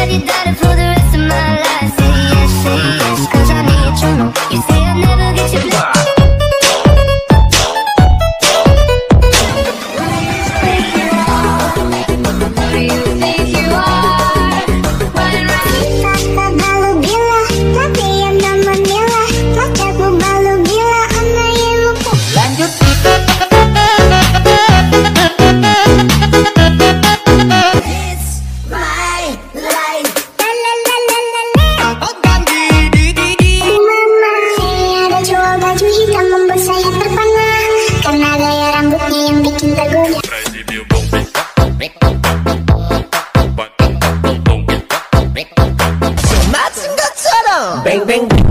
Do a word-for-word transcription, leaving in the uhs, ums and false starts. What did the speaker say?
have you doubted for the rest of my life? Say yes, say yes, cause I need you. You say I'll never get you back. 맞은 것처럼 뱅뱅